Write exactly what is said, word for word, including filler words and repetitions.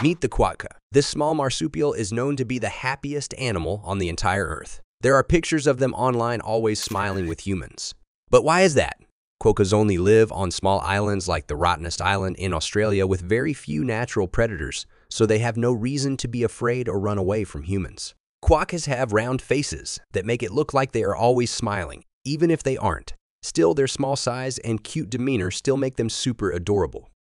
Meet the quokka. This small marsupial is known to be the happiest animal on the entire earth. There are pictures of them online always smiling with humans. But why is that? Quokkas only live on small islands like the Rottenest Island in Australia with very few natural predators, so they have no reason to be afraid or run away from humans. Quokkas have round faces that make it look like they are always smiling, even if they aren't. Still, their small size and cute demeanor still make them super adorable.